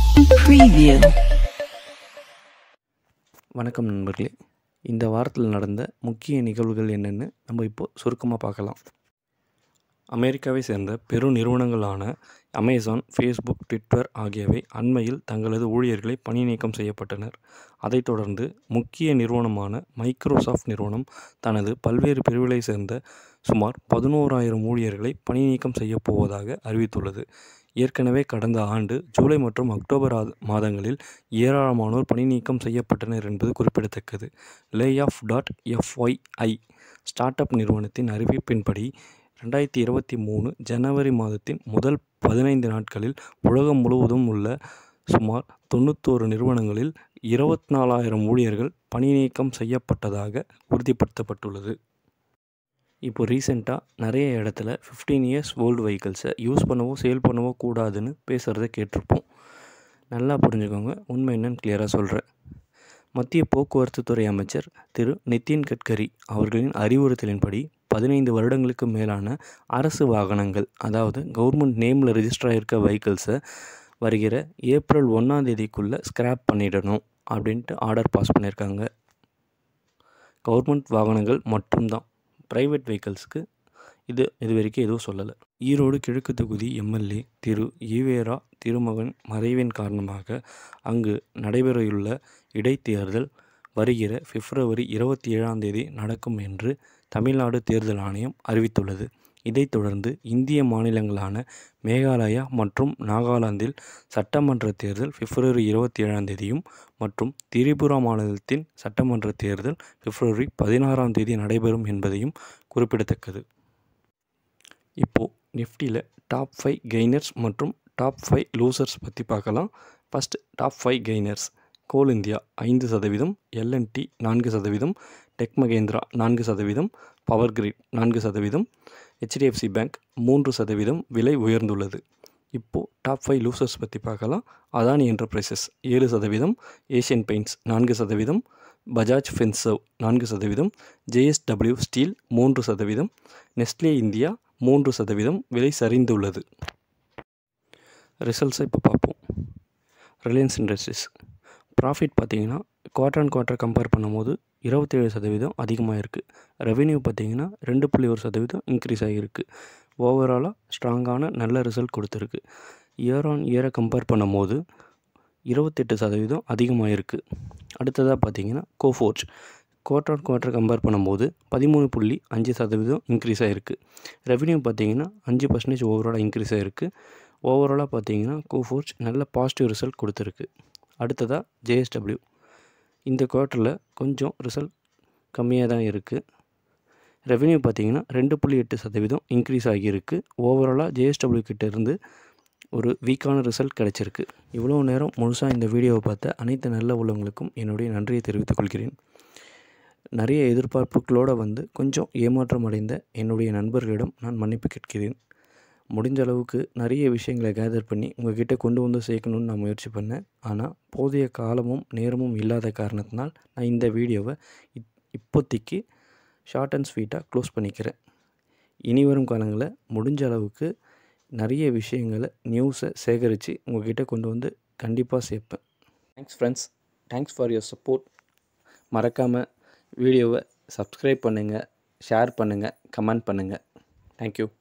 Preview. வணக்கம் நண்பர்களே, இந்த வாரத்தில் நடந்த முக்கிய நிகழ்வுகள் என்னென்னு நம்ம இப்போது சுருக்கமாக பார்க்கலாம். அமெரிக்காவை சேர்ந்த பெரு நிறுவனங்களான அமேசான், ஃபேஸ்புக், ட்விட்டர் ஆகியவை அண்மையில் தங்களது ஊழியர்களை பணி நீக்கம் செய்யப்பட்டனர். அதைத் தொடர்ந்து முக்கிய நிறுவனமான மைக்ரோசாஃப்ட் நிறுவனம் தனது பல்வேறு பிரிவுகளை சேர்ந்த சுமார் 11,000 ஊழியர்களை பணி நீக்கம் செய்யப்போவதாக அறிவித்துள்ளது. ஏற்கனவே கடந்த ஆண்டு ஜூலை மற்றும் அக்டோபர் மாதங்களில் ஏராளமானோர் பணி நீக்கம் செய்யப்பட்டனர் என்பது குறிப்பிடத்தக்கது. Layoff.fyi ஸ்டார்ட் அப் நிறுவனத்தின் அறிவிப்பின்படி 2023 ஜனவரி மாதத்தின் முதல் 15 நாட்களில் உலகம் முழுவதும் உள்ள சுமார் 91 நிறுவனங்களில் 24,000 ஊழியர்கள் பணி நீக்கம் செய்யப்பட்டதாக உறுதிப்படுத்தப்பட்டுள்ளது. இப்போ ரீசெண்டாக நிறைய இடத்துல 15 இயர்ஸ் ஓல்டு வெஹிக்கிள்ஸை யூஸ் பண்ணவோ சேல் பண்ணவோ கூடாதுன்னு பேசுகிறத கேட்டிருப்போம். நல்லா புரிஞ்சுக்கோங்க, உண்மை என்னன்னு கிளியராக சொல்கிறேன். மத்திய போக்குவரத்து துறை அமைச்சர் திரு நிதின் கட்கரி அவர்களின் அறிவுறுத்தலின்படி 15 வருடங்களுக்கு மேலான அரசு வாகனங்கள், அதாவது கவர்மெண்ட் நேமில் ரெஜிஸ்டர் ஆகிருக்க வெஹிக்கிள்ஸை வருகிற ஏப்ரல் 1ஆம் தேதிக்குள்ளே ஸ்கிராப் பண்ணிடணும் அப்படின்ட்டு ஆர்டர் பாஸ் பண்ணியிருக்காங்க. கவர்மெண்ட் வாகனங்கள் மட்டும்தான், ப்ரைவேட் வெஹிக்கிள்ஸுக்கு இது வரைக்கும் எதுவும் சொல்லலை. ஈரோடு கிழக்கு தொகுதி MLA திரு ஈவேரா திருமகன் மறைவின் காரணமாக அங்கு நடைபெறவுள்ள இடைத்தேர்தல் வருகிற பிப்ரவரி 27ஆம் தேதி நடக்கும் என்று தமிழ்நாடு தேர்தல் ஆணையம் அறிவித்துள்ளது. இதைத் தொடர்ந்து இந்திய மாநிலங்களான மேகாலயா மற்றும் நாகாலாந்தில் சட்டமன்ற தேர்தல் பிப்ரவரி 27ஆம் தேதியும் மற்றும் திரிபுரா மாநிலத்தின் சட்டமன்ற தேர்தல் பிப்ரவரி 16ஆம் தேதி நடைபெறும் என்பதையும் குறிப்பிடத்தக்கது. இப்போது நிஃப்டியில் டாப் 5 கெய்னர்ஸ் மற்றும் டாப் 5 லூசர்ஸ் பற்றி பார்க்கலாம். First top 5 gainers: Coal India 5%, L&T 4%, tech Mahindra 4%, power grid 4%, HDFC bank 3% விலை உயர்ந்துள்ளது. இப்போது டாப் 5 லூசர்ஸ் பற்றி பார்க்கலாம். Adani enterprises 7%, Asian paints 4%, Bajaj finserv 4%, JSW steel 3%, Nestle India 3% விலை சரிந்துள்ளது. ரிசல்ட்ஸை இப்போ பார்ப்போம். ரிலையன்ஸ் இண்டஸ்ட்ரீஸ் ப்ராஃபிட் பார்த்திங்கன்னா குவார்டர் அண்ட் குவார்டர் கம்பேர் பண்ணும்போது 27% அதிகமாக இருக்குது. ரெவென்யூ பார்த்திங்கன்னா 2.1% இன்க்ரீஸ் ஆகியிருக்கு. ஓவராலாக ஸ்ட்ராங்கான நல்ல ரிசல்ட் கொடுத்துருக்கு. இயர் ஆன் இயரை கம்பேர் பண்ணும்போது 28% அதிகமாக இருக்குது. அடுத்ததாக பார்த்திங்கன்னா Coforge quarter on quarter compare பண்ணும்போது 13.5% இன்க்ரீஸ் ஆகிருக்கு. ரெவென்யூ பார்த்திங்கன்னா 5% ஓவராலாக இன்க்ரீஸ் ஆகிருக்கு. ஓவராலாக பார்த்திங்கன்னா கோஃபோர்ஜ் நல்ல பாசிட்டிவ் ரிசல்ட் கொடுத்துருக்கு. அடுத்ததாக JSW இந்த குவார்ட்டரில் கொஞ்சம் ரிசல்ட் கம்மியாக தான் இருக்குது. ரெவென்யூ பார்த்திங்கன்னா 2.8% இன்க்ரீஸ் ஆகியிருக்கு. ஓவராலாக JSW கிட்டேருந்து ஒரு வீக்கான ரிசல்ட் கிடச்சிருக்கு. இவ்வளோ நேரம் முழுசாக இந்த வீடியோவை பார்த்த அனைத்து நல்ல உள்ளவங்களுக்கும் என்னுடைய நன்றியை தெரிவித்துக் கொள்கிறேன். நிறைய எதிர்பார்ப்புகளோடு கொஞ்சம் ஏமாற்றம் அடைந்த என்னுடைய நண்பர்களிடம் நான் மன்னிப்பு கேட்கிறேன். முடிஞ்ச அளவுக்கு நிறைய விஷயங்களை கேதர் பண்ணி உங்கள்கிட்ட கொண்டு வந்து சேர்க்கணுன்னு நான் முயற்சி பண்ணேன். ஆனால் போதிய காலமும் நேரமும் இல்லாத காரணத்தினால் நான் இந்த வீடியோவை இப்போதைக்கு ஷார்ட் அண்ட் ஸ்வீட்டாக க்ளோஸ் பண்ணிக்கிறேன். இனி வரும் காலங்களில் முடிஞ்ச அளவுக்கு நிறைய விஷயங்களை நியூஸை சேகரித்து உங்கள்கிட்ட கொண்டு வந்து கண்டிப்பாக சேர்ப்பேன். Thanks friends, thanks for your support. மறக்காமல் வீடியோவை சப்ஸ்கிரைப் பண்ணுங்கள், ஷேர் பண்ணுங்கள், கமெண்ட் பண்ணுங்கள். தேங்க்யூ.